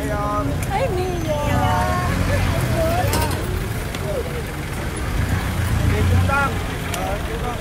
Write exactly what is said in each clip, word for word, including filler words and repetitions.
Mayor. Hi, Mayor. Dito lang. Ah, dito lang.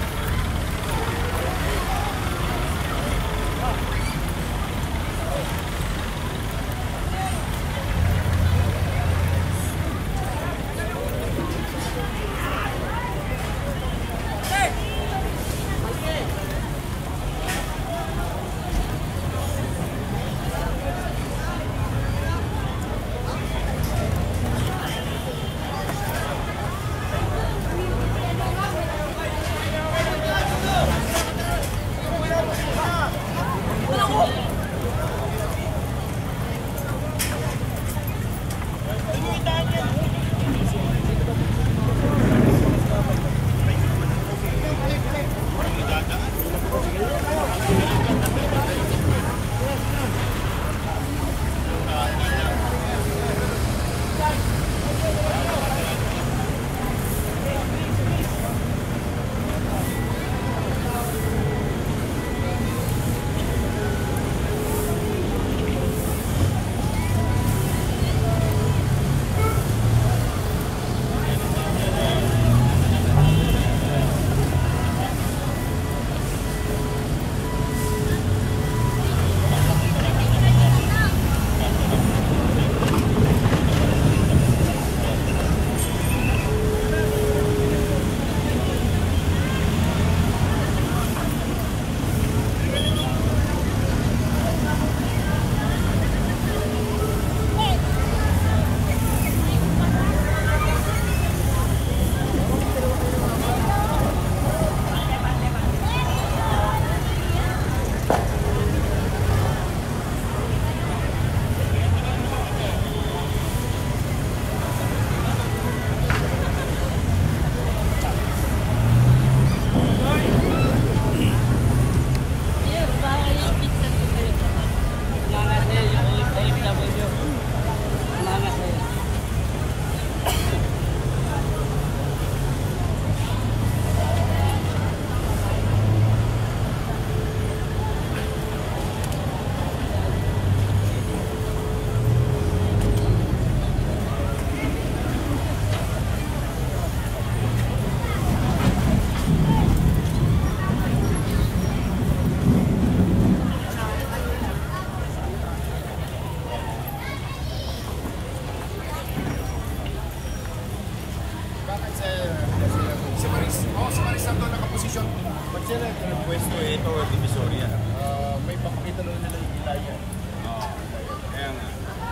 Pwesto ito o Divisoria. Uh, may papakita lang nila yung Ilaya. Oo. Kaya nga.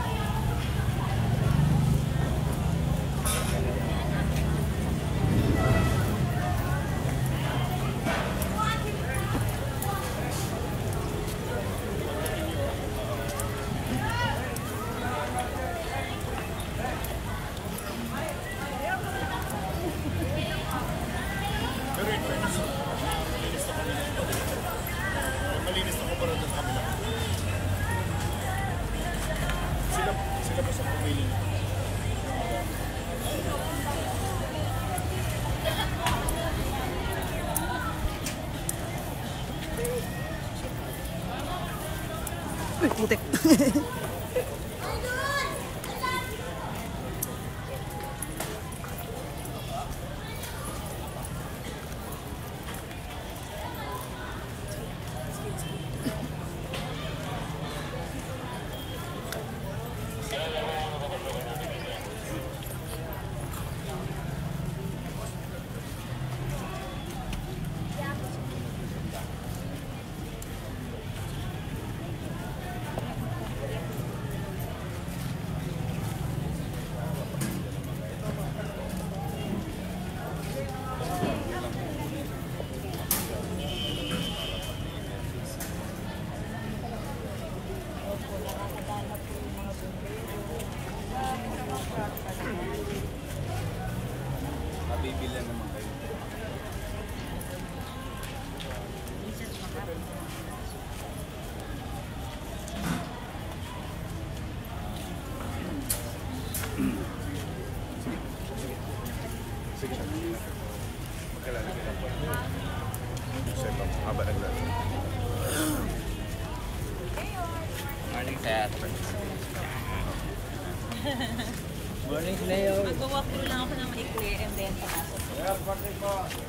Pero in fairness, malinis na kami. Malinis na ko para doon sa kabila. Sila, sila pa sa pumili. Uy, putik. Mabibilan naman kayo. Sige. Magkalala ka lang po. Set up. Haba naglala. Morning, sir. Morning, Leo. Mag-walk through lang ako ng maikli and then papasok. Yeah, pati po.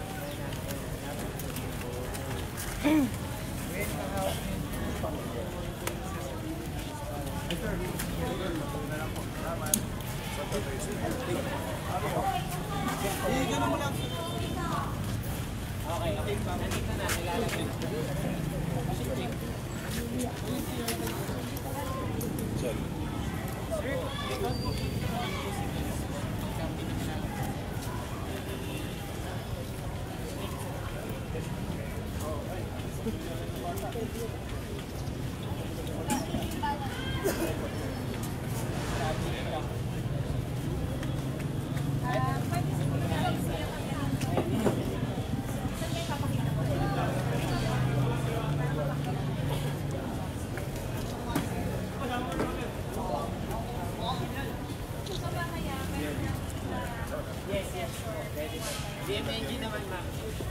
Yes, yes. Ready. D M N G naman, ma'am.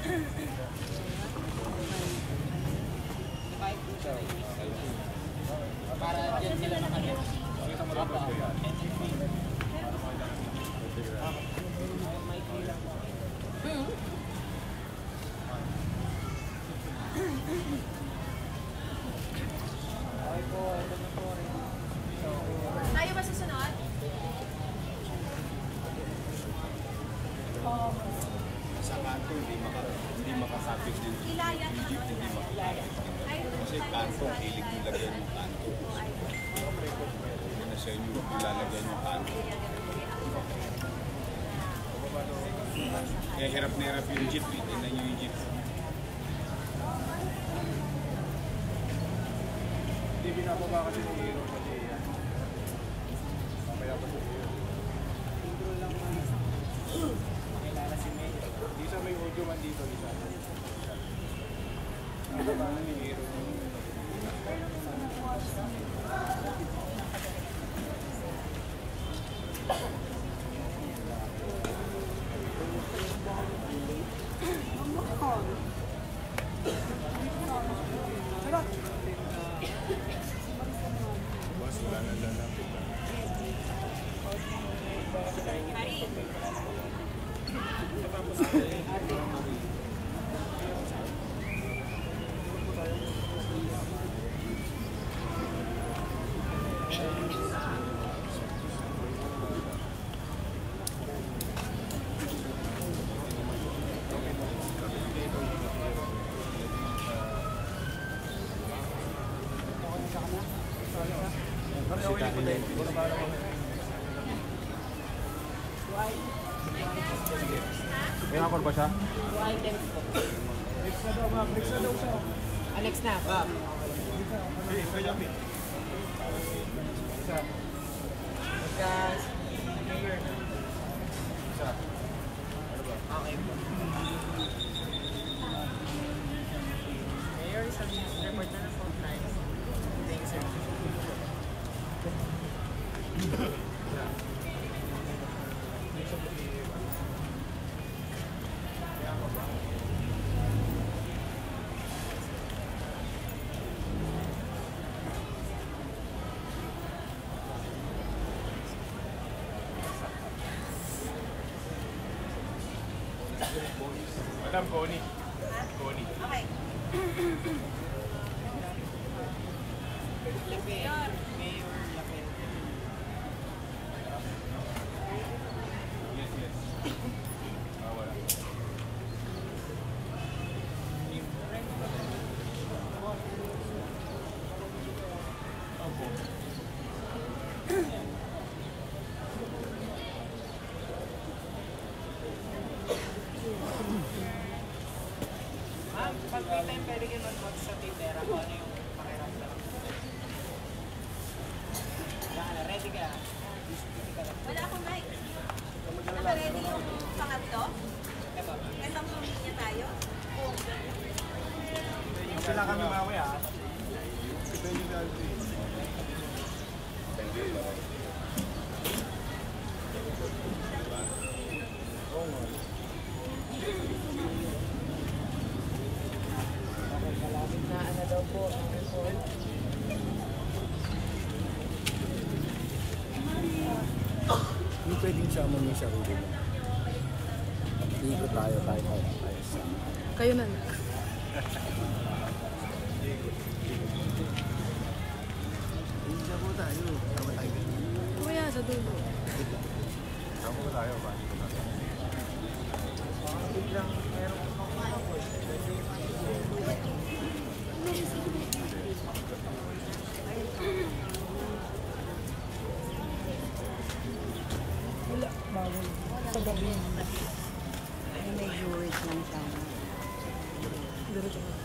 Para dyan sila makalimutan. Tayo ba susunod? Sa kanto, hindi, maka, hindi makasabit din. Ilaya na. Jeep, hindi makasabit. Kasi kanto, hilig yung lagyan yung kanto. Hindi na sa inyo, ilalagyan yung kanto. Kaya hirap na hirap yung jeep, itinan nyo yung jeep. Hindi binababa kasi ng hero kasi yan. Mamaya pa sa hero. Kilala si May. Isa may audio man dito, isa. Ano ba na yung hero? Boss, wala na lang na. Hari. Kailangan ba siya? Two items po. Next na daw, ma'am. Next na daw siya. Ah, next na, ma'am. Okay, kaya mi. Isa. Guys. Isa. Okay po. Mayor, sabi niyo, report na ng phone lines. Thank you, sir. Madam Connie. Connie. Okay. Mayor. Mayor Lapel. Yes, yes. Ah, wala. Ma'am, pag may time pwede kayo mag-watch sa Twitter kung ano yung pakiramdam. Wala, ready ka? Ready ka lang. Wala akong mic. Naka-ready yung pangatlo? Ito. Isang linya tayo? Kung Sila kami mamaya. Ito yung dati. Thank you. Oo nga. Malapit na ano daw po ang report. pwedeng siya mo yung sarili mo. Ikot tayo, tayo, tayo, tayo sa... Kayo na lang. Isa po tayo. Tama tayo. Kuya, sa dulo. Saan po tayo ba? Biglang meron Wala, bawal. Sa gabi. Ay, medyo wait lang siya. Diretso ka.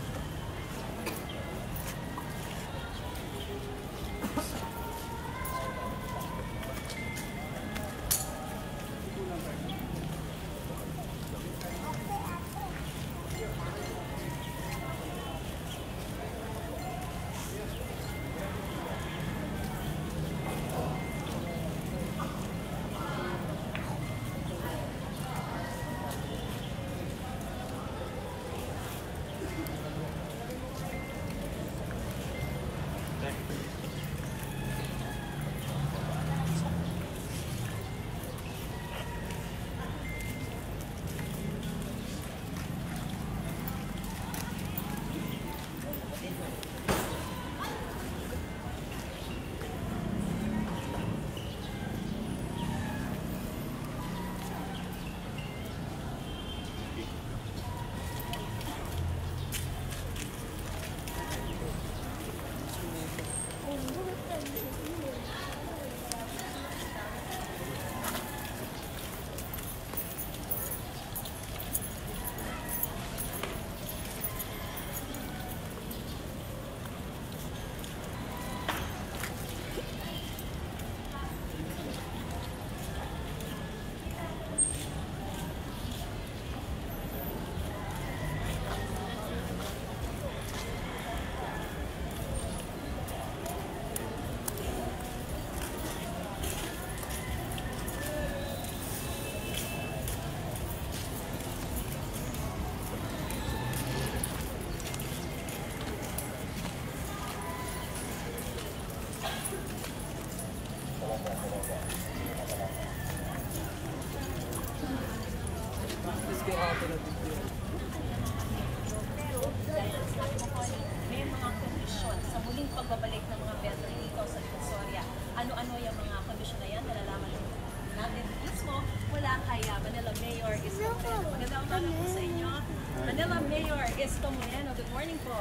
May mga kondisyon sa muling pagbabalik ng mga vendor dito sa Divisoria. Ano-ano yung mga kondisyon na yan? Nalalaman natin mismo mula kay uh, Manila Mayor Isko Moreno. Magandang umaga po sa inyo. Manila Mayor Isko Moreno, good morning po.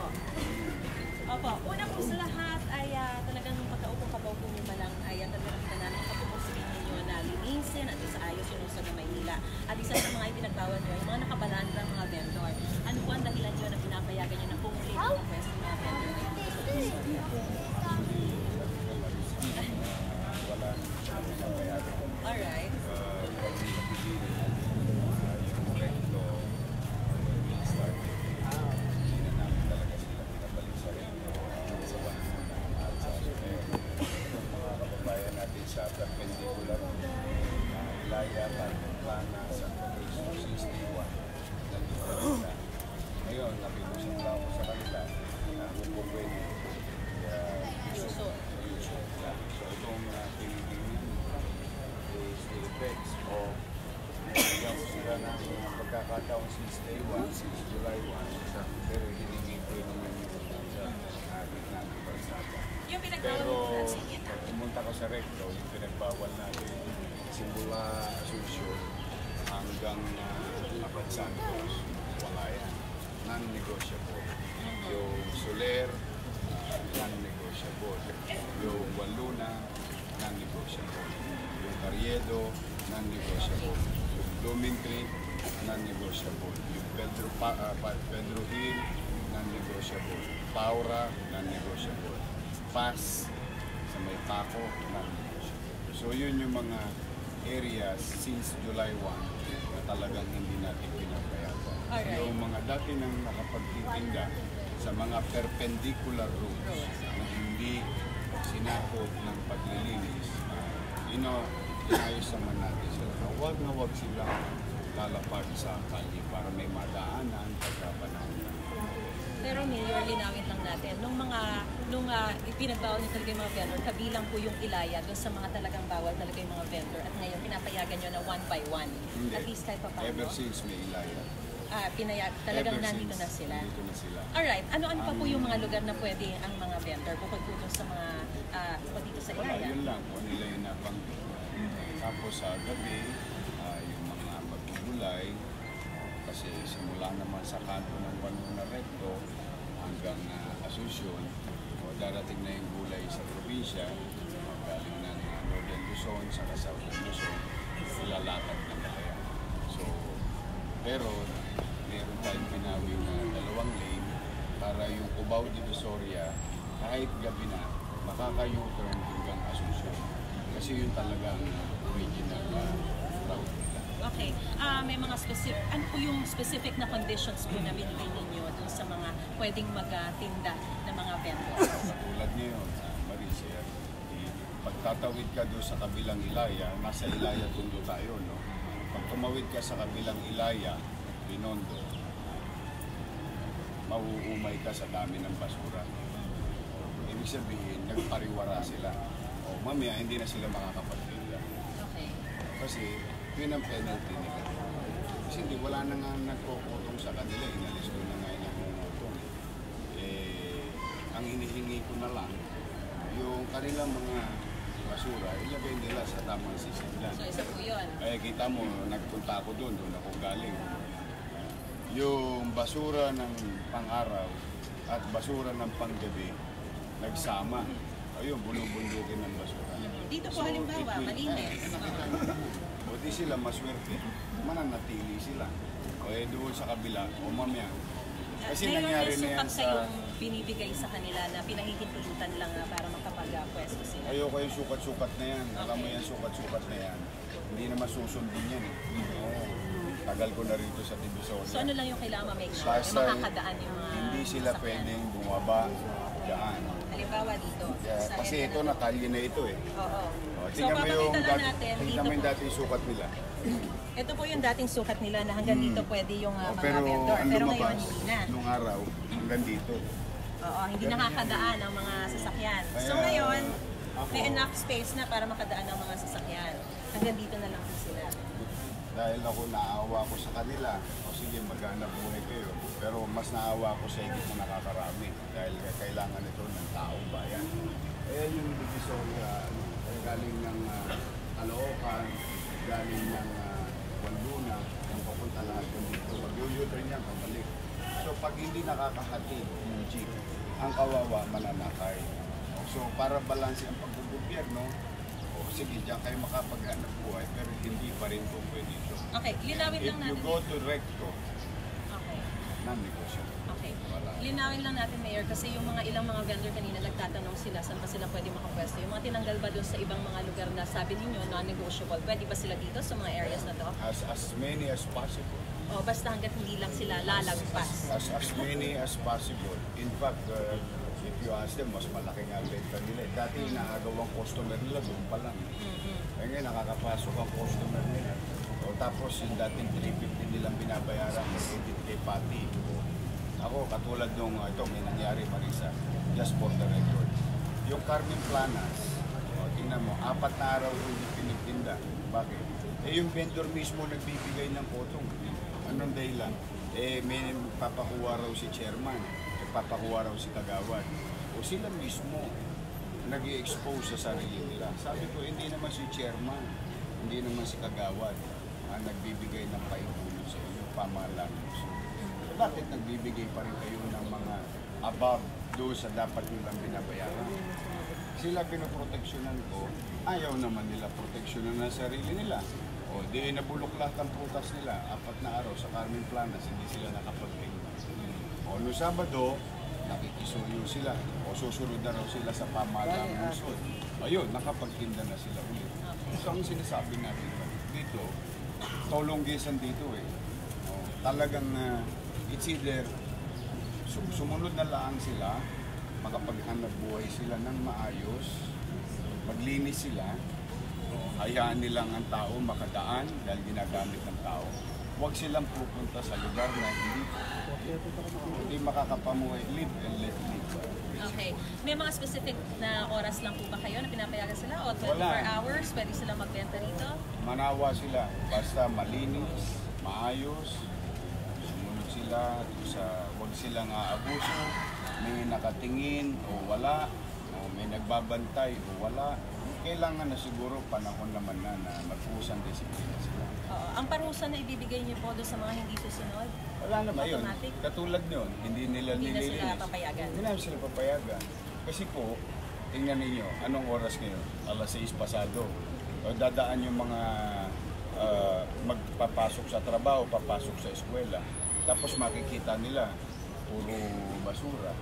Opo, una po sa lahat ay uh, talagang pagkaupong kapaupo mo ba lang ay uh, talagang kita namin kapupusin ninyo na linisin at isaayos yung Lungsod ng Maynila. At isa sa mga ipinagbawal nyo, yung mga nakabalandang mga vendor. Ano po ang dahilan nyo na pinapayagan nyo na pumuli ng mga pwesto ng mga vendor na dito sa Divisoria? Alright. Sa perpendicular Laya, Plana, sa Quezon, sixty-one. Nandito sila. Ngayon, nakikusap lang ako sa kanila na kung po pwede. So, so itong uh, pinigingin is the effects of hanggang sila ng uh, pagkakataon since day one, since July first, pero hiningi ko naman yung ating natin parsada. Yung pinagbawal Pero mo po sige. pag pumunta ko sa recto, yung pinagbawal natin simula Asunción hanggang uh, Abad Santos, wala yan. Non-negotiable. Yung Soler, non-negotiable. Yung Waluna, non-negotiable. Yung Carriedo, non-negotiable. Yung Blooming Creek, non-negotiable. Yung Pedro, pa, uh, Pedro Hill, non-negotiable. Paura, non-negotiable. Pass, sa may Paco, non-negotiable. So yun yung mga areas since July first na talagang hindi natin pinapayagan. Alright. Yung mga dati nang nakapagtitinda sa mga perpendicular roads na hindi sinakop ng paglilinis, uh, you know, inayos naman natin sila. Na huwag na huwag silang lalapag sa kalye para may madaanan pagka panahon. Pero Mayor, linawin lang natin, nung mga nung uh, uh, ipinagbawal niyo talaga yung mga vendor, kabilang po yung Ilaya doon sa mga talagang bawal talaga yung mga vendor. At ngayon, pinapayagan niyo na one by one. Hindi. At least kahit pa paano. Ever since may Ilaya. Ah, pinayag, talagang Ever nandito since, na sila. Nandito na sila. Alright, ano-ano pa po yung mga lugar na pwede ang mga vendor bukod po doon sa mga, uh, bukod dito sa Wala, Ilaya? yun lang. Kung nila yung nabanggit. Tapos sa gabi, ah, yung mga magbubulay, kasi simula naman sa kanto ng Banuna Recto hanggang uh, Asunción, o darating na yung gulay sa probinsya, galing ng uh, Northern Luzon sa Southern Luzon, ilalatag na kaya. So, pero meron tayong pinawing na dalawang lane para yung Cubao Divisoria kahit gabi na makaka-U-turn hanggang Asunción. Kasi yun talagang original uh, route nila. Okay. Ah, may mga specific, ano po yung specific na conditions po na binigay ninyo dun sa mga pwedeng magtinda ng mga vendor? Tulad ngayon, uh, Marisia, pagtatawid ka doon sa kabilang Ilaya, nasa Ilaya Tondo tayo, no? Pag tumawid ka sa kabilang Ilaya, Binondo, mauumay ka sa dami ng basura. Ibig sabihin, nagpariwara sila. O mamaya, hindi na sila makakapagtinda. Okay. Kasi yun ang penalty nila. Kasi hindi, wala na nga nagpuputong sa kanila. Inalis ko na nga yung nagpuputong. Eh, ang hinihingi ko na lang, yung kanilang mga basura, ilagay nila sa tamang sisidlan. So, isa po yun. Eh, kita mo, nagpunta ako doon, doon ako galing. Yung basura ng pang-araw at basura ng panggabi, nagsama. Ayun, bulubundukin ng basura. Dito po So, halimbawa, it will- malinis. Eh, nakita mo. O di sila maswerte, mananatili sila. O eh doon sa kabila, o mamaya. Kasi Ngayon, nangyari may na yan sukat sa... kayong binibigay sa kanila na pinahihintulutan lang ah, para makapag-pwesto sila. Ayoko yung sukat-sukat na yan. Alam mo yan, sukat-sukat na yan. Hindi na masusundin yan eh. Oo. Tagal ko na rito sa Divisoria. So ano lang yung kailangan ma-make sure? Basta na makakadaan yung mga hindi sila sasakyan. pwedeng bumaba daan. Halimbawa dito. Yeah, sa kasi area ito, na- nakalye na ito eh. Oo. O, So tingnan mo yung, papakita lang dati, natin tingnan dito mo yung po. dating sukat nila. Ito po yung dating sukat nila na hanggang dito pwede yung ah, O, mga pero vendor. ang Pero ngayon lumabas, hindi na. nung araw, hanggang dito. Oo, hindi nakakadaan ang mga sasakyan. So Kaya, ngayon, ako- may enough space na para makadaan ang mga sasakyan. Hanggang dito na lang po sila. Dahil ako naawa ko sa kanila, o sige, maghanap buhay kayo. Pero mas naawa ko sa higit na nakakarami dahil kailangan ito ng taong bayan. Kaya yung Divisoria, ano, galing ng uh, Caloocan, galing ng uh, Wanduna, yung papunta lahat yung dito. Pag-u-turn niya, pabalik. So pag hindi nakakahatid yung jeep, ang kawawa mananakay. So para balanse ang pagbugobyerno, o sige, diyan kayo makapaghanap buhay, pero hindi pa rin po pwede ito. Okay, linawin If lang you natin. go to recto, Okay. non-negosyo. Okay. Wala. Linawin lang natin, Mayor, kasi yung mga ilang mga vendor kanina nagtatanong sila saan ba sila pwede makapwesto. Yung mga tinanggal ba doon sa ibang mga lugar na sabi ninyo non-negotiable, pwede ba sila dito sa mga areas na to? As as many as possible. O basta hanggat hindi lang sila lalagpas? As as many as possible. In fact, uh, if you ask them, mas malaki nga ang benta nila. Dati inaagawang customer nila, doon pa lang. Kaya ngayon, nakakapasok ang customer nila. O tapos yung dating three fifty nilang binabayaran, edit kay Pati. Ako, katulad nung, uh, ito, may nangyari, Marisa, just for the record. Yung Carmen Planas, o, tingnan mo, apat na araw yung hindi pinagtinda. Bakit? Eh, yung vendor mismo nagbibigay ng potong. Anong dahilan? Eh, may papakuha raw si chairman, eh, papakuha raw si kagawad. O sila mismo nag expose sa sarili nila. Sabi ko, hindi naman si chairman, hindi naman si kagawad ang nagbibigay ng paintulong sa inyo, pamahalaan. So, bakit nagbibigay pa rin kayo ng mga above doon sa dapat nilang binabayaran? Sila pinoproteksyonan ko, ayaw naman nila proteksyonan ng sarili nila. O di nabulok lahat ang prutas nila, apat na araw sa Carmen Planas, hindi sila nakapagtinda. O noong Sabado, nakikisuyo sila. O susunod na raw sila sa pamahalaan ng lungsod. Ayun, nakapagtinda na sila ulit. So ang sinasabi natin dito, tolonggesan dito eh. O, talagang uh, it's either sum- sumunod na lang sila, makapaghanap buhay sila ng maayos, maglinis sila, hayaan nilang ang tao makadaan dahil ginagamit ng tao. Huwag silang pupunta sa lugar na hindi hindi makakapamuhay, live and let live. Okay. May mga specific na oras lang po ba kayo na pinapayagan sila? O twenty-four Wala. hours? Pwede sila magbenta rito? Manawa sila, basta malinis, maayos, sumunod sila sa huwag silang aabuso, may nakatingin o wala, o may nagbabantay o wala. Kailangan na siguro panahon naman na na magpusang disiplina sila. Oo. Ang parusa na ibibigay niyo po doon sa mga hindi susunod? Wala na ba yun? Automatic? Katulad yun, hindi nila Hindi na sila nililinis. papayagan. Hindi na sila papayagan. Kasi po, tingnan ninyo, anong oras ngayon? alas sais pasado. O dadaan yung mga ah, magpapasok sa trabaho, papasok sa eskwela. Tapos makikita nila, puro basura.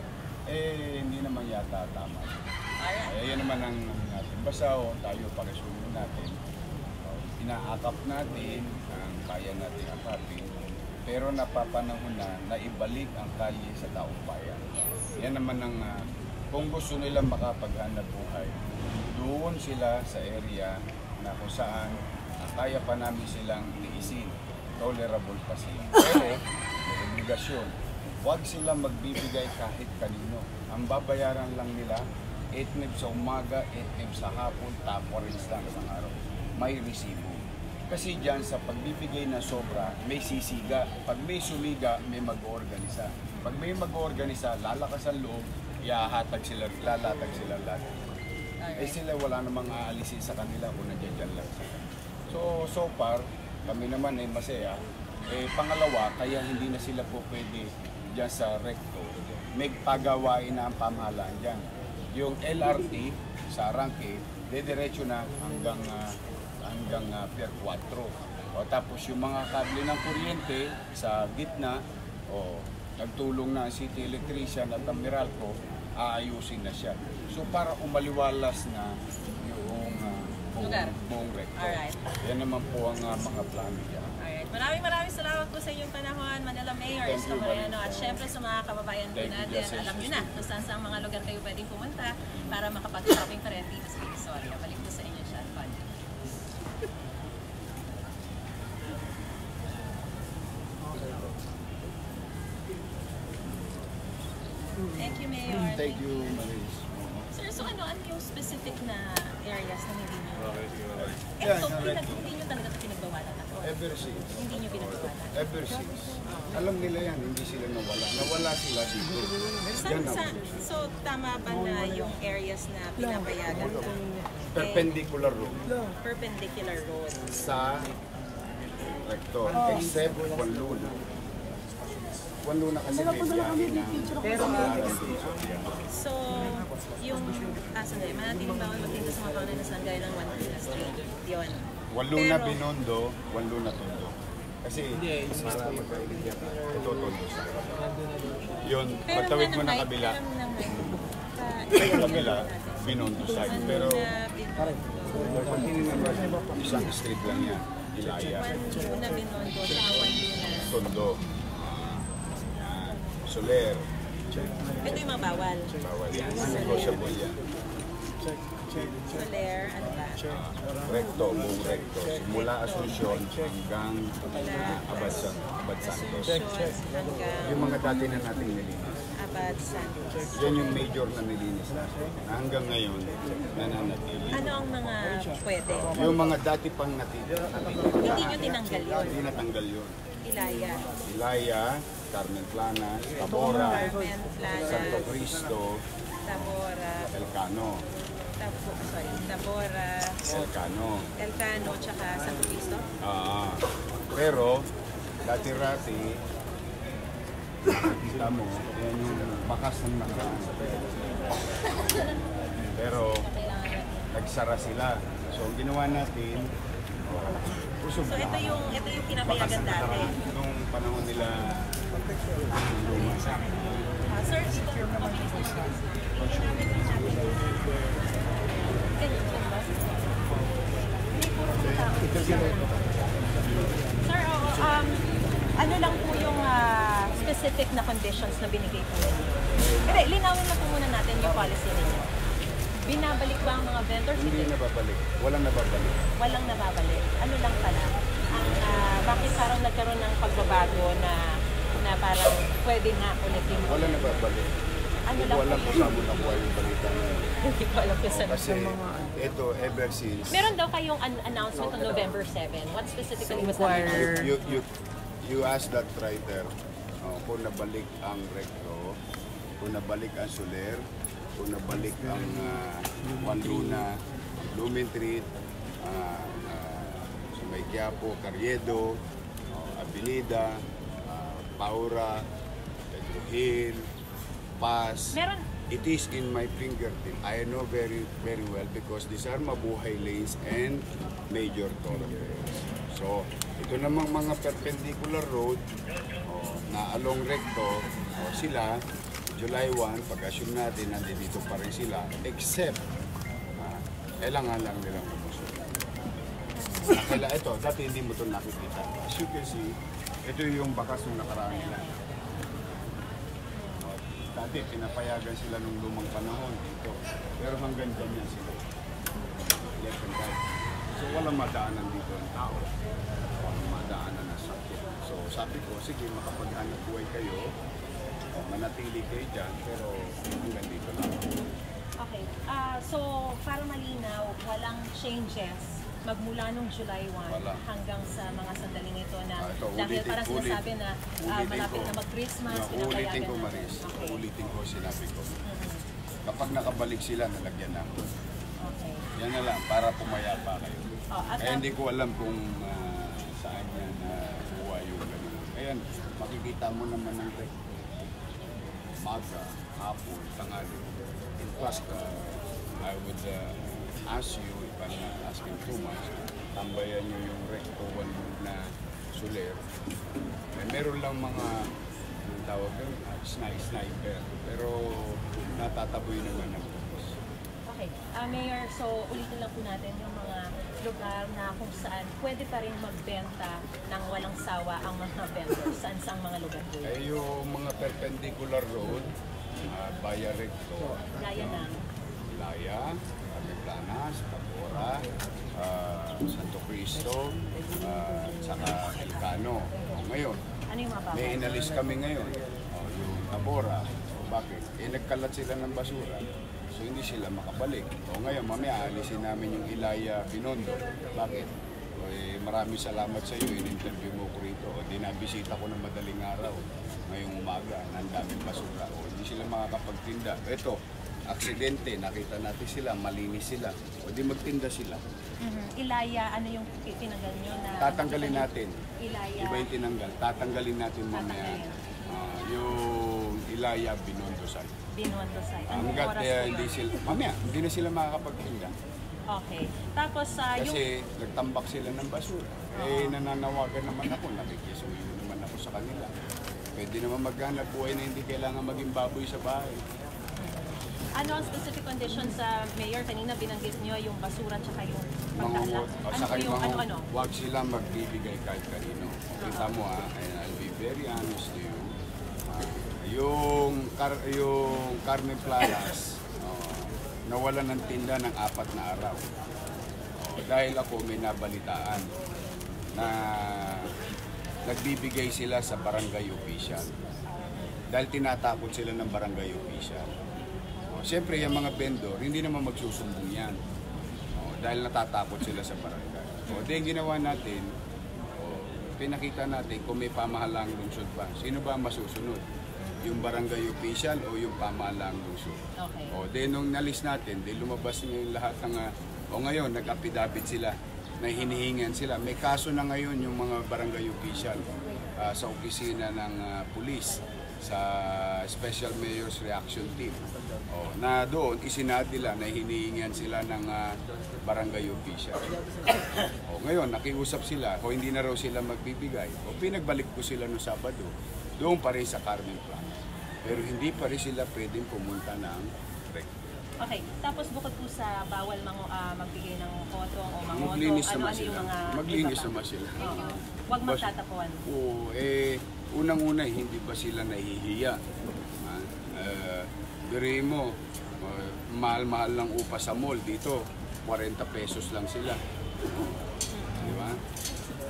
Eh, hindi naman yata tama. Alright. Eh, yan naman ang ano natin. Basta o, tayo pakisulong natin. O, inaakap natin ang kaya natin akapin. Pero napapanahon na na ibalik ang kalye sa taong bayan. Yes. Yan naman ang, ah, kung gusto nilang makapaghanap buhay, doon sila sa area na kung saan ah, kaya pa namin silang tiisin. Tolerable pa sila. Pero, may obligasyon. Huwag silang magbibigay kahit kanino. Ang babayaran lang nila, eight nib sa umaga, eight nib sa hapon, tapos lang sa araw. May resibo. Kasi dyan sa pagbibigay na sobra, may sisiga. Pag may sumiga, may mag-organisa. Pag may mag-organisa, lalakas ang loob, iahatag sila, lalatag sila lahat. Eh sila wala namang aalisin sa kanila kung nandiyan lang sila. So, so far, kami naman ay masaya. Eh, pangalawa, kaya hindi na sila po pwede dyan sa recto. May pagawain na ang pamahalaan dyan. Yung L R T sa Arangke, dediretso na hanggang uh, hanggang uh, Pier four. O tapos yung mga kable ng kuryente sa gitna, o nagtulong na ang City Electrician at ang Meralco, aayusin na siya. So para umaliwalas na yung uh, buong, Lugar. buong recto. Alright. Yan naman po ang uh, mga plano dyan. Alright. Maraming maraming salamat po sa inyong panahon, Manila Mayor Thank Isko you, Moreno. Maria. At syempre sa mga kababayan po Thank you, natin, Justice. alam nyo na kung saan saan mga lugar kayo pwedeng pumunta para makapag-shopping pa rin dito sa Divisoria. Balik po sa inyo, Sean Fun. Thank you, Mayor. Thank you, Maris. Sir, so ano, ano yung specific na areas na hindi nyo? Eh, Yeah, so, correct. pinag, hindi nyo talaga ito pinagbawalan at all? Ever since. Hindi nyo pinagbawalan? Ever since. Alam nila yan, hindi sila nawala. Nawala sila dito. Saan, Yan sa, ang so, tama ba na yung areas na pinapayagan na perpendicular road perpendicular road? sa rector, except Wanluna. Wanluna kasi may biyahe ng Pangalanan dito. So, yung, ah, sandali, manatiling bawal magtinda sa mga pangalan na saan gaya ng one Street. Yun. Wanluna Pero- Binondo, Wanluna Tondo. Kasi para magkailig yan, ito Tondo sa yun, Pero pagtawid mo ng ng height, kabila, pero ng height, sa- sa kabila, Binondo side. Ano Pero na Binondo? pag tinignan mo, isang street lang yan, Ilaya, One Luna Binondo, sa One Luna. Tondo, yan, Soler, Ito yung mga bawal. bawal yan, negotiable yan. Soler, ano ba? Recto, buong recto. Simula Asuncion hanggang uh, Abad, San, Abad Santos. Asuncion hanggang Yung mga dati na nating nilinis. Abad Santos. Yan yung major na nilinis natin. Hanggang ngayon, nananatili. Ano ang mga pwede? Yung mga dati pang natitira. Hindi nyo tinanggal yun. Hindi natanggal yun. Ilaya. Ilaya, Carmen Plana, Tabora, Carmen Plana, Santo Cristo, Tabora, Elcano, Tabo, sorry, Tabora, Elcano. Elcano, tsaka Santo Cristo. Ah, pero, dati-rati, kita mo, yan yung bakas ng nakaraan. Pero, nagsara sila. So, ang ginawa natin, usog So ito yung ito yung bakas pinapayagan ng dati. nakaraan. Nung panahon nila, Ah, sir, dito mabilis na mabilis. Ganyan po ba? Hindi puro mga tao. Sir, oo, um, ano lang po yung ah, specific na conditions na binigay po ninyo? Hindi, linawin na po muna natin yung policy ninyo. Binabalik ba ang mga vendors? hindi nababalik. Walang nababalik. Walang nababalik. Ano lang pala? Ang, ah, bakit parang nagkaroon ng pagbabago na na parang pwede na ulit yung Walang nababalik. Ano Hindi lang ko alam po kung yung... saan mo nakuha yung balita na yun. Hindi ko alam kung saan. Kasi ito, ever since, Meron daw kayong an- announcement on November seventh. What specifically was that? Inquire. you, you, you asked that writer uh, kung nabalik ang Recto, kung nabalik ang Soler, kung nabalik ang uh, Juan Luna, Blumentritt, uh, uh, sa may Quiapo, Carriedo, uh, Avenida, uh, Paura, Pedro Hill, Paz. Meron. It is in my fingertip. I know very very well because these are mabuhay lanes and major thoroughfares. So, ito namang mga perpendicular road oh, na along Recto, oh, sila, July first, pag-assume natin, nandito pa rin sila, except, ah, kailangan lang nilang umusok. Kailangan ito, dati hindi mo ito nakikita. As you can see, ito yung bakas ng nakaraan nila. Dati, pinapayagan sila nung lumang panahon dito. Pero hanggang ganyan sila. Left and right. So, walang madaanan dito ang tao. Walang madaanan na sakyan. So, sabi ko, sige, makapaghanap buhay kayo. O, manatili kayo dyan, pero hanggang dito lang. Okay. Ah, so, para malinaw, walang changes magmula nung July first Wala. hanggang sa mga sandaling ito na Ah, ito, dahil ulitin- parang ulit- sinasabi na ah, ulitin malapit ko. na mag-Christmas, No, pinapayagan ulitin ko, na- Maris. Okay. Ulitin ko, sinabi ko. Mhm. Kapag nakabalik sila, nalagyan na. Okay. Yan na lang, para pumayapa kayo. Oh, at Eh, hindi ko alam kung ah, saan yan na buhay yung ganun. Ayan, makikita mo naman ng rek. Maga, hapon, tangali. In fact, uh, I would uh, ask you, if I'm not asking too much, tambayan nyo yung recto one na Soler. Eh, meron lang mga, yung tawag doon, uh, sniper, sniper. Pero natataboy naman ng pulis. Okay. Ah, Mayor, so ulitin lang po natin yung mga lugar na kung saan pwede pa rin magbenta ng walang sawa ang mga vendors. Saan sa mga lugar po yun? Eh, yung mga perpendicular road, uh, Baya Recto, Gaya ng Laya, Planas, Tabora, uh, Santo Cristo, uh, saka Elcano. O, ngayon, ano yung mga bawal? may inalis kami ngayon, o, yung Tabora. O, bakit? Eh, nagkalat sila ng basura. So, hindi sila makabalik. O, ngayon, mamaya, alisin namin yung Ilaya Binondo. Bakit? O, eh, maraming salamat sa iyo. In-interview mo ko rito. O, dinabisita ko ng madaling araw. Ngayong umaga, na ang daming basura. O, hindi sila makakapagtinda. Ito, aksidente, nakita natin sila, malinis sila. O, di magtinda sila. Mhm. Ilaya, ano yung tinanggal nyo na... Tatanggalin natin. Ilaya. Iba yung tinanggal. Tatanggalin natin mamaya. Tatanggalin. Ah, yung Ilaya Binondo side. Binondo side. Anong Hanggat oras eh, po hindi yun? sila, mamaya, hindi na sila makakapagtinda. Okay. Tapos sa yung... Kasi nagtambak sila ng basura. Eh, nananawagan naman ako, nakikisuyo naman ako sa kanila. Pwede naman maghanap buhay na hindi kailangan maging baboy sa bahay. Ano ang specific condition sa Mayor? Kanina binanggit nyo yung basura tsaka yung pagdala. Mangungot, o Ano saka po yung yung mga, ano-ano? huwag sila magbibigay kahit kanino. Kita mo ha, and I'll be very honest to you. Ah, yung, Car yung Carmen Planas, oh, nawalan ng tinda ng apat na araw. Oh, dahil ako may nabalitaan na nagbibigay sila sa barangay official. Dahil tinatakot sila ng barangay official. Oh, Siyempre, yung mga vendor, hindi naman magsusumbong yan. Oh, dahil natatakot sila sa barangay. O, di yung ginawa natin, oh, pinakita natin kung may pamahalang lungsod ba. Sino ba ang masusunod? Yung barangay official o yung pamahalang lungsod? Okay. O, di nung nalis natin, di lumabas ngayon lahat ng... Uh, o ngayon, nag-affidavit sila na hinihingan sila. May kaso na ngayon yung mga barangay official uh, sa opisina ng uh, pulis sa Special Mayor's Reaction Team. O, na doon, isinad nila na hinihingan sila ng uh, barangay official. O, ngayon, nakiusap sila, o hindi na raw sila magbibigay. O, pinagbalik ko sila noong Sabado, doon pa rin sa Carmen Planas. Pero hindi pa rin sila pwedeng pumunta ng recto. Okay. Tapos bukod po sa bawal mang, uh, magbigay ng kotong o mangotong, Maglinis ano, naman ano sila. yung mga... Maglinis iba pa? naman sila. Oo. Huwag Bas- magtatapuan. Oo, eh, unang-una, hindi ba sila nahihiya? Ah, uh, Biri mo, uh, mahal-mahal lang upa sa mall dito, forty pesos lang sila. Di ba?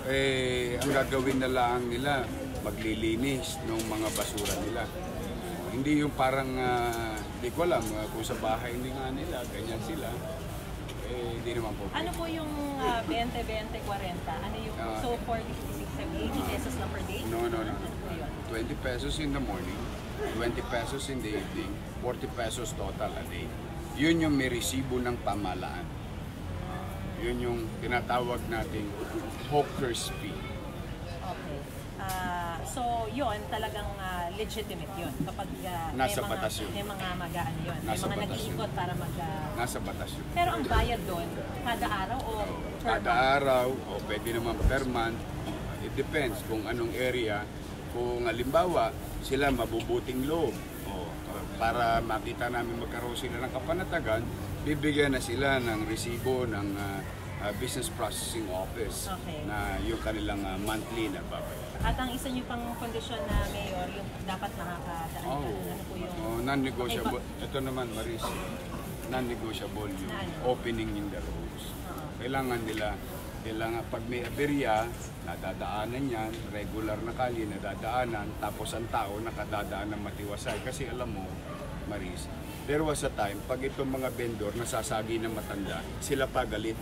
Eh, ang gagawin na lang nila, maglilinis ng mga basura nila. Hindi yung parang, ah, hindi ko alam, ah, kung sa bahay hindi nga nila, ganyan sila. Eh, hindi naman po. Ano po yung uh, twenty, twenty, forty? Ano yung, Ah. so forty, fifty, sixty, eighty pesos lang per day? No, no, no. Ano po yun? twenty pesos in the morning, twenty pesos in the evening, forty pesos total a day. Yun yung may resibo ng pamahalaan. Ah, yun yung tinatawag nating hawker's fee. Okay. Ah, so yun, talagang ah, legitimate yun. Kapag ah, Nasa may mga, batas yun. may mga magaan yun. May Nasa mga batas nag-iikot para mag... ah, Nasa batas yun. pero ang bayad doon, kada araw o per Kada month? araw o pwede naman per month. It depends kung anong area. Kung halimbawa, sila mabubuting loob. O, para makita namin magkaroon sila ng kapanatagan, bibigyan na sila ng resibo ng ah, ah, Business Processing Office Okay. na yung kanilang ah, monthly na babayaran. At ang isa niyo pang kondisyon na mayor, yung dapat nakakadaan ka. Oh, Ano po yung... oh, non-negotiable. Ito naman, Maris, non-negotiable yung Na ano? opening in the roads. Oo. Kailangan nila, kailangan pag may aberya, nadadaanan yan, regular na kali, nadadaanan, tapos ang tao nakadadaan ng matiwasay. Kasi alam mo, Maris, there was a time, pag itong mga vendor nasasagi ng matanda, sila pa galit.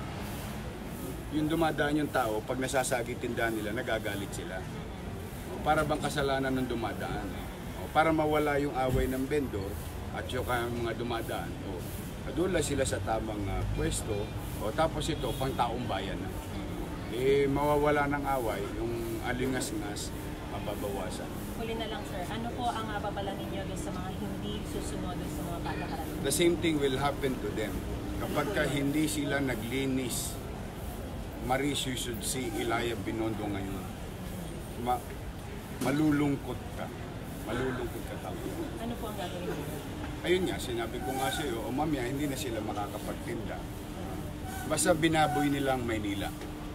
Yung dumadaan yung tao, pag nasasagi tindahan nila, nagagalit sila. O, para bang kasalanan ng dumadaan. O, para mawala yung away ng vendor at yung mga dumadaan. O, madula sila sa tamang ah, pwesto. O, tapos ito, pang taong bayan na. Eh, mawawala ng away, yung alingas-ngas, mababawasan. Huli na lang, sir. Ano po ang uh, babala ninyo doon sa mga hindi susunod doon sa mga patakaran? The same thing will happen to them. Kapag ka hindi sila naglinis, Maris, you should see Ilaya Binondo ngayon. Ma malulungkot ka. Malulungkot ka tao. Ano po ang gagawin ninyo? Ayun nga, sinabi ko nga sa iyo, o mamaya, hindi na sila makakapagtinda. Basta binaboy nilang Maynila.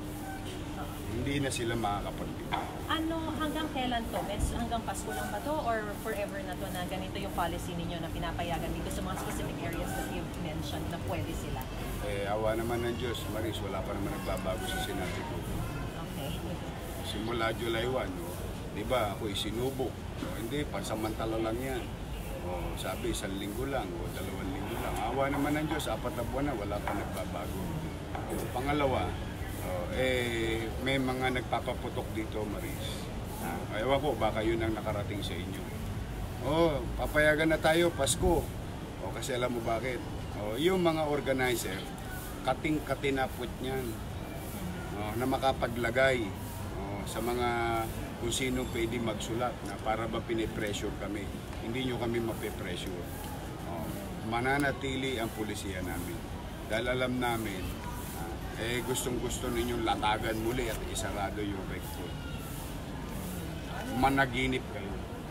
Hindi na sila makakapagtinda. Ano, hanggang kailan to? Mes, hanggang Pasko lang ba to? Or forever na to na ganito yung policy ninyo na pinapayagan dito sa mga specific areas that you've mentioned na pwede sila? Eh, awa naman ng Diyos, Maris, wala pa naman nagbabago sa sinabi ko. Okay. Simula July first, no? Di ba, ako isinubok. O, hindi, pansamantala lang yan. O, sabi, isang linggo lang, o dalawang linggo lang. Awa naman ng Diyos, apat na buwan na, wala pa nagbabago. O, pangalawa, o, eh, may mga nagpapaputok dito, Maris. Ah, ewan ko, baka yun ang nakarating sa inyo. O, papayagan na tayo, Pasko. O, kasi alam mo bakit? O, yung mga organizer, kating-katinapot niyan. O, na makapaglagay o, sa mga kung sino pwede magsulat na para ba pinipressure kami. Hindi nyo kami mapipressure. O, mananatili ang pulisya namin. Dahil alam namin, ah, eh gustong-gusto ninyong latagan muli at isarado yung record. Managinip kayo.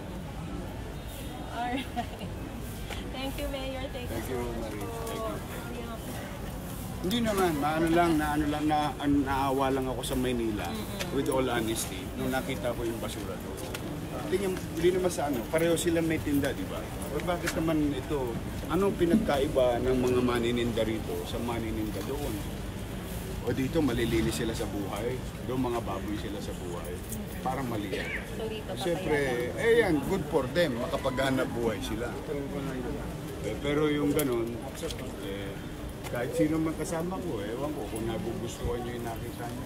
Alright. Thank you, Mayor. Thank, Thank you you, so much Marie. po. Thank you. Yeah. Hindi naman, maano lang, na ano lang, na, an- naawa lang ako sa Maynila, with all honesty, nung nakita ko yung basura doon. Tingnan, hindi naman sa ano, pareho sila may tinda, di ba? O bakit naman ito, anong pinagkaiba ng mga manininda rito sa manininda doon? O dito, malilinis sila sa buhay, doon mga baboy sila sa buhay, parang mali yan. So dito, Siyempre, eh yan, good for them, makapaghanap buhay sila. Eh, pero yung ganun, eh, kahit sino man kasama ko, ewan ko kung nagugustuhan nyo yung nakita nyo.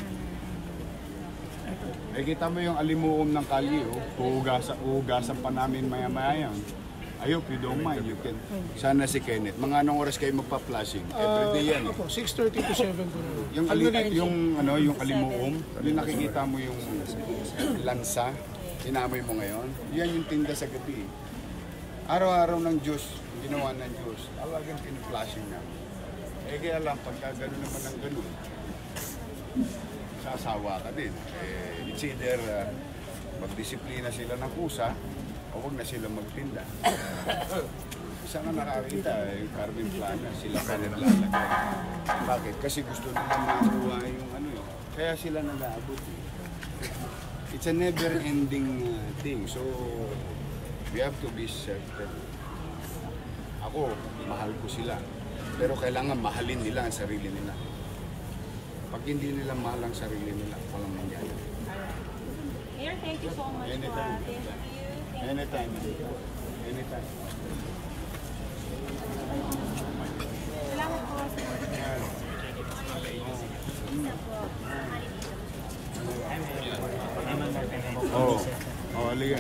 Eh, kita mo yung alimuom ng kalye, oh. Huhugasan, huhugasan pa namin maya-maya yan. I hope you don't mind. You can. Sana si Kenneth. Mga anong oras kayo magpa-flashing? Everyday yan. Eh. Opo, six thirty to seven po. Yung, ali, yung, ano, yung alimuom, yung nakikita mo yung lansa, inamoy mo ngayon, yan yung tinda sa gabi. Araw-araw ng Diyos, ginawa ng Diyos, talagang pin-flashing namin. Eh kaya lang, pagka gano'n naman ng gano'n, sasawa ka din. Eh, it's either uh, magdisiplina sila ng kusa, o huwag na sila magtinda. Isa nga nakakita, eh, yung Carmen Plana, sila pa naglalagay. Bakit? Kasi gusto nila makuha yung ano eh. Kaya sila nag-aabot eh. It's a never-ending uh, thing. So, we have to be certain. Ako, mahal ko sila. Pero kailangan mahalin nila ang sarili nila. Pag hindi nila mahal ang sarili nila, walang mangyayari. Mayor, thank you so much po. Anytime. Thank you. Anytime. Anytime. Salamat po. Oo. Oo, aliga.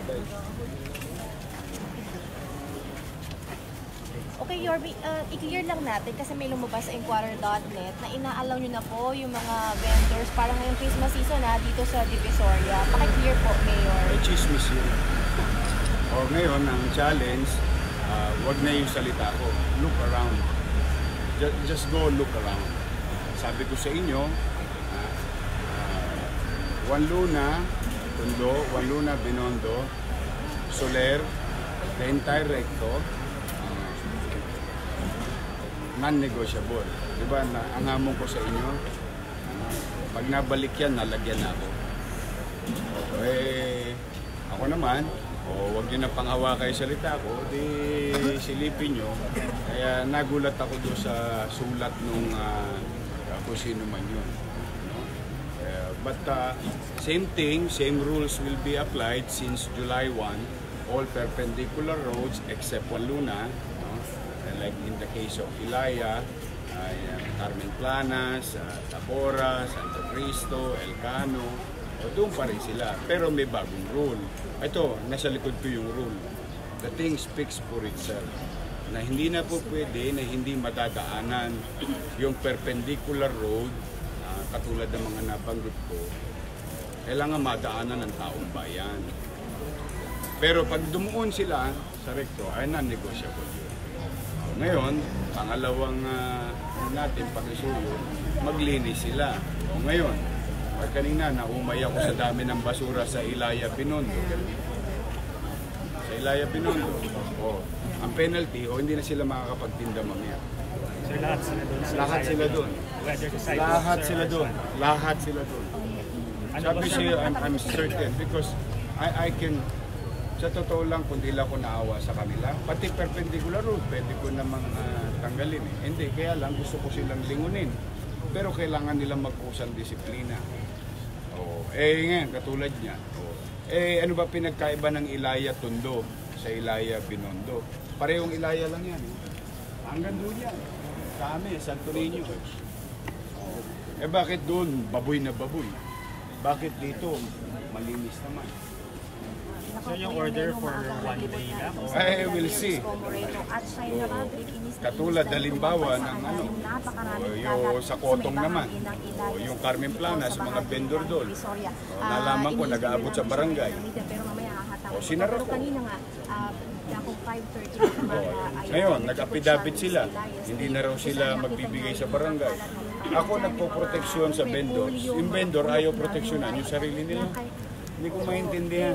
Okay, Yorby, uh, i-clear lang natin kasi may lumabas sa Inquirer dot net na inaalaw nyo na po yung mga vendors para ngayong Christmas season na dito sa Divisoria. Paki-clear po, Mayor. Ay, chismis yun. O ngayon, ang challenge, uh, wag na yung salita ko. Look around. Just, just go look around. Sabi ko sa inyo, uh, uh, Wanluna, Tondo, Wanluna, Binondo, Soler, the entire recto, uh, non-negotiable. Diba, na, ang hamon ko sa inyo, uh, pag nabalik yan, nalagyan na ako. Eh, ako naman, o wag nyo na panghawa kayo salita ko, di silipin nyo. Kaya nagulat ako doon sa sulat nung uh, kung sino man yun. No? Uh, but uh, same thing, same rules will be applied since July first, all perpendicular roads except Wanluna, no? And like in the case of Ilaya, uh, Carmen Planas, uh, Tabora, Santo Cristo, Elcano, o doon pa rin sila. Pero may bagong rule. Ito, nasa likod ko yung rule. The thing speaks for itself. Na hindi na po pwede na hindi madadaanan yung perpendicular road, uh, katulad ng mga nabanggit ko, kailangan madaanan ng taong bayan. Pero pag dumuon sila sa recto, ay non-negotiable yun. Ngayon, pangalawang uh, natin pag-isuyo, maglinis sila. O ngayon, pag kanina naumay ako sa dami ng basura sa Ilaya Binondo. Sa Ilaya Binondo. O, ang penalty, o hindi na sila makakapagtinda mamaya. So lahat sila doon? Lahat sila doon. Lahat sila doon. Lahat sila doon. Sabi siya, I'm, I'm certain because I, I can, sa totoo lang, kung di lang ako naawa sa kanila, pati perpendicular road, pwede ko namang uh, tanggalin eh. Hindi, kaya lang gusto ko silang lingunin. Pero kailangan nilang magkusang disiplina. Oh, eh ngayon, katulad niya. Oh, eh ano ba pinagkaiba ng Ilaya Tondo sa Ilaya Binondo? Parehong Ilaya lang yan. Eh. Hanggang doon yan. Sa amin, Santo Niño. Oh. Eh bakit doon, baboy na baboy? Bakit dito, malinis naman? So yung order for one day lang? I will see. So, katulad halimbawa ng ano, o, yung sa Kotong naman, o, yung Carmen Planas, mga vendor doon. O, nalaman ko, nag-aabot sa barangay. O, sinara ko. O, ngayon, nag-apidapit sila. Hindi na raw sila magbibigay sa barangay. Ako nagpo-proteksyon sa vendors. Yung vendor ayaw proteksyonan yung sarili nila. Hindi ko maintindihan.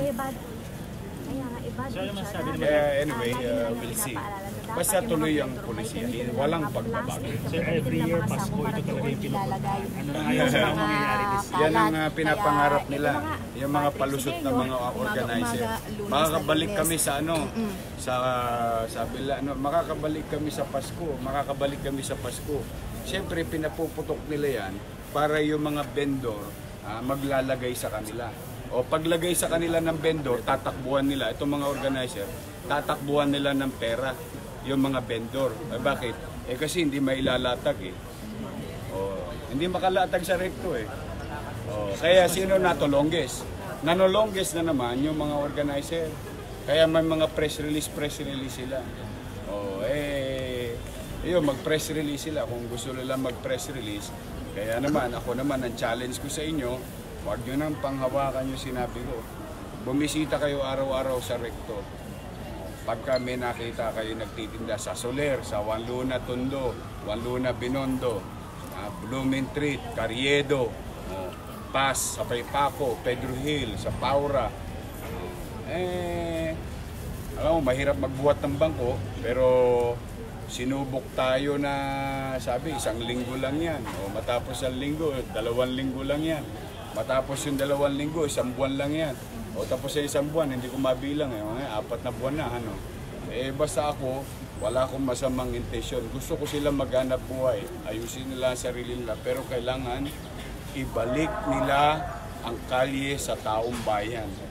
So ano masasabi naman? Yeah, anyway, uh, we'll see. Basta tuloy ang polisiya, walang pagbabago. So every year, Pasko, ito talaga yung pinupag. Ano na ayaw sa mga mangyayari this year? Yan ang uh, pinapangarap nila, yung mga palusot na mga organizer. Makakabalik kami sa ano, sa sabi la, ano, makakabalik kami sa Pasko, makakabalik kami sa Pasko. Siyempre, pinapuputok nila yan para yung mga vendor uh, maglalagay sa kanila. O paglagay sa kanila ng vendor, tatakbuhan nila, itong mga organizer, tatakbuhan nila ng pera, yung mga vendor. Eh, bakit? Eh kasi hindi mailalatag eh. O, hindi makalatag sa recto eh. O, kaya sino natolongges? Nanolongges na naman yung mga organizer. Kaya may mga press release, press release sila. O, eh, yun, mag-press release sila kung gusto nila mag-press release. Kaya naman, ako naman, ang challenge ko sa inyo, huwag nyo nang panghawakan yung sinabi ko. Bumisita kayo araw-araw sa recto. Pagka may nakita kayo nagtitinda sa Soler, sa Wanluna Tondo, Wanluna Binondo, uh, Blooming Treat, Carriedo, uh, Paz, sa Paypaco, Pedro Hill, sa Paura. Uh, eh, alam mo, mahirap magbuhat ng bangko, pero sinubok tayo na sabi, isang linggo lang yan. O matapos ang linggo, dalawang linggo lang yan. Matapos yung dalawang linggo, isang buwan lang yan. O tapos sa isang buwan, hindi ko mabilang eh. Apat na buwan na, ano. Eh basta ako, wala akong masamang intensyon. Gusto ko sila maghanap buhay. Ayusin nila ang sarili nila. Pero kailangan ibalik nila ang kalye sa taong bayan.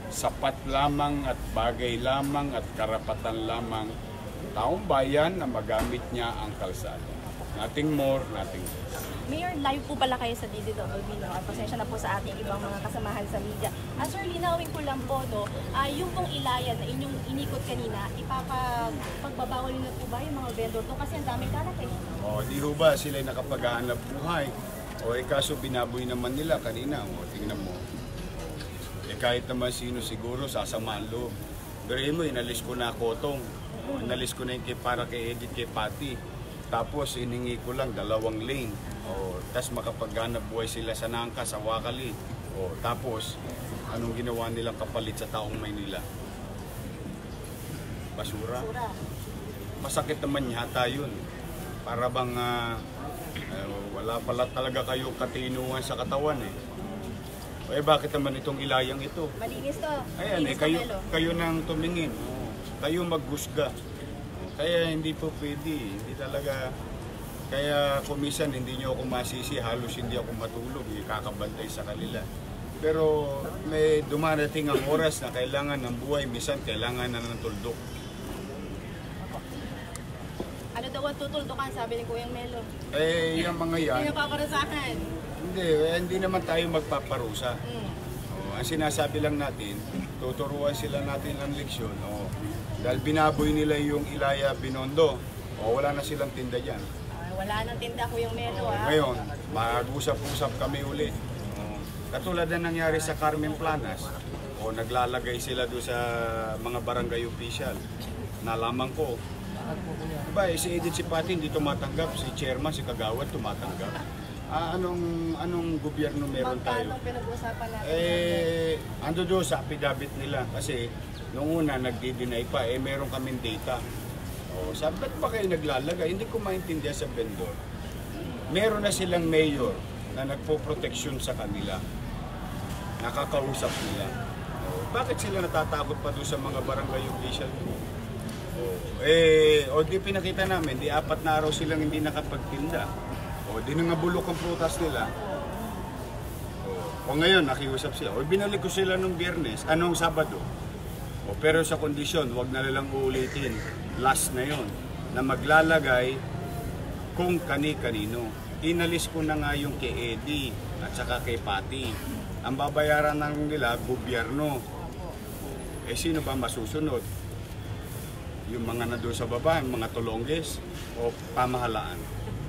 sapat lamang at bagay lamang at karapatan lamang taong bayan na magamit niya ang kalsada. Nothing more, nothing less. Mayor, live po pala kayo sa D D W B, no? At pasensya na po sa ating ibang mga kasamahan sa media. Ah, sir, linawin ko lang po, no? Ah, yung pong ilayan na inyong inikot kanina, ipapagbabawal nyo na po ba yung mga vendor to? Kasi ang daming kalat eh. O, di ho ba sila nakapaghahanap buhay? O, eh kaso binaboy naman nila kanina. O, tingnan mo. Eh kahit naman sino siguro sasama ang loob. Pero mo, inalis ko na Kotong. O, inalis ko na yung kay, para kay Edith, kay Patty. Tapos iningi ko lang dalawang lane. O, tas makapaghanap buhay sila sa Nangka, sa Wakali. O, tapos, anong ginawa nilang kapalit sa taong Maynila? Basura. Sura. Masakit naman yata yun. Para bang uh, uh, wala pala talaga kayo katinuan sa katawan eh. O, eh bakit naman itong ilayang ito? Malinis to. Ayan eh, Malinis kayo, Melo. kayo nang tumingin. O, kayo maghusga. Kaya hindi po pwede, hindi talaga, kaya kumisan hindi nyo ako masisi, halos hindi ako matulog, eh, kakabantay sa kanila. Pero may dumarating ang oras na kailangan ng buhay, minsan kailangan na ng tuldok. Ano daw ang tutuldukan, sabi ni Kuyang Melo? Eh, yung mga yan, Hindi napaparusahan. hindi, eh, hindi naman tayo magpaparusa. Mm. O, ang sinasabi lang natin, tuturuan sila natin ng leksyon. O, dahil binaboy nila yung Ilaya Binondo, o wala na silang tinda dyan. Ah, wala nang tinda Kuyang Melo, ah. Ngayon, mag-usap-usap kami ulit. O, katulad na nangyari sa Carmen Planas, o naglalagay sila doon sa mga barangay official. Nalaman ko, diba, eh, si Edith, si Patty hindi tumatanggap, si Chairman, si Kagawad tumatanggap. Ah, anong anong gobyerno meron tayo? Magkano pinag-usapan natin? Eh, ando doon sa affidavit nila kasi nung una nagdi-deny pa, eh meron kaming data. O, sabi, ba't ba kayo naglalagay? Hindi ko maintindihan sa vendor. Meron na silang mayor na nagpo-protection sa kanila. Nakakausap nila. O, bakit sila natatakot pa doon sa mga barangay official? O, eh, o di pinakita namin, di apat na araw silang hindi nakapagtinda. O, di nangabulok ang prutas nila. O, o ngayon, nakiusap sila. O, binalik ko sila nung Biyernes, anong Sabado. O, pero sa kondisyon, huwag na nilang uulitin. Last na yon na maglalagay kung kani-kanino. Inalis ko na nga yung kay Eddie at saka kay Patty. Ang babayaran ng nila, gobyerno. Eh, sino ba masusunod? Yung mga na doon sa baba, yung mga tulongges o pamahalaan.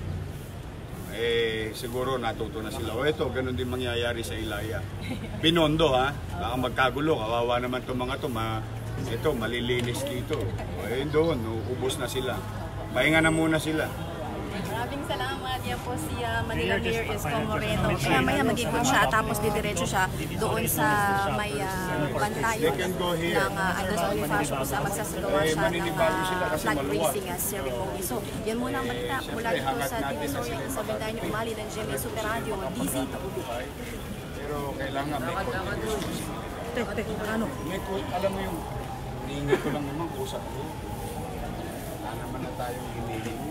Eh, siguro natuto na sila. O ito, ganun din mangyayari sa Ilaya. Binondo ha, baka magkagulo, kawawa naman itong mga ito, ma, ito, malilinis dito. O eh, doon, ubos na sila. Pahinga na muna sila. Maraming salamat. Yan po si uh, Manila Mayor Isko Moreno. Kaya maya mag-ikot siya tapos didiretso siya doon sa may uh, bantayan ng uh, Andres Bonifacio kung saan magsasagawa siya ng uh, flag raising uh, ceremony. So, yan muna ang balita mula dito sa Divisoria sa Bendaño Umali ng G M A Super Radio, D Z W B. Pero kailangan may contribution. Tek, tek, ano? May, alam mo yung, hinihingi ko lang naman, usap ko. Wala naman na tayong hinihingi.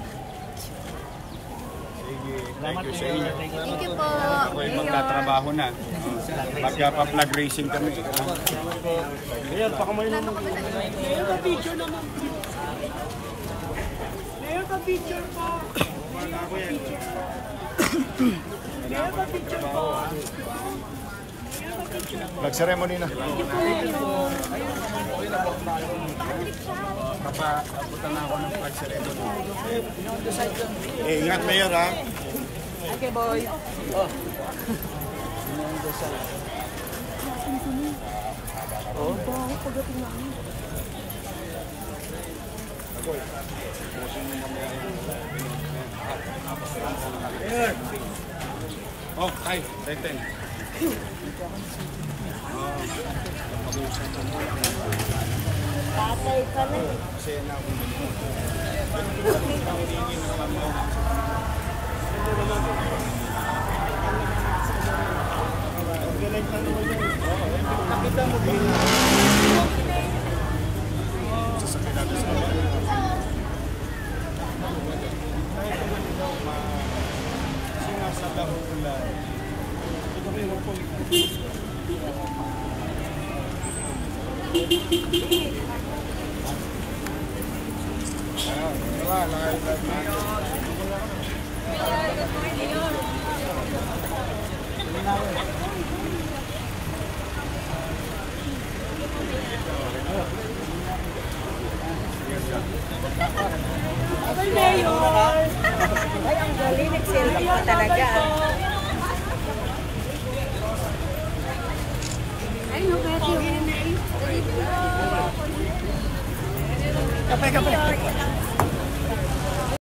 Sige, thank you sa inyo. Thank you po, Ako ay magtatrabaho na. Magpa-flag racing kami. Mayor, baka may naman. Mayor, pa-picture naman. Mayor, pa-picture po. Mayor, pa-picture po. Flag ceremony na. Papapunta na ako ng flag ceremony. Eh, ingat Mayor ha. Okay, boy. Oh. Oh, bakit pagdating namin? Oh, hi, Teten. Tatay ka na. Kasi na ako. Nakita mo din. Sasakyan natin sa mga. Sinasala ko lang. Ito kayo magpong. Wala, nakalive natin. Ay, Mayor! Ay, ang galing. Nag-selfie pa talaga. Ay, no, pwede. Kape, kape.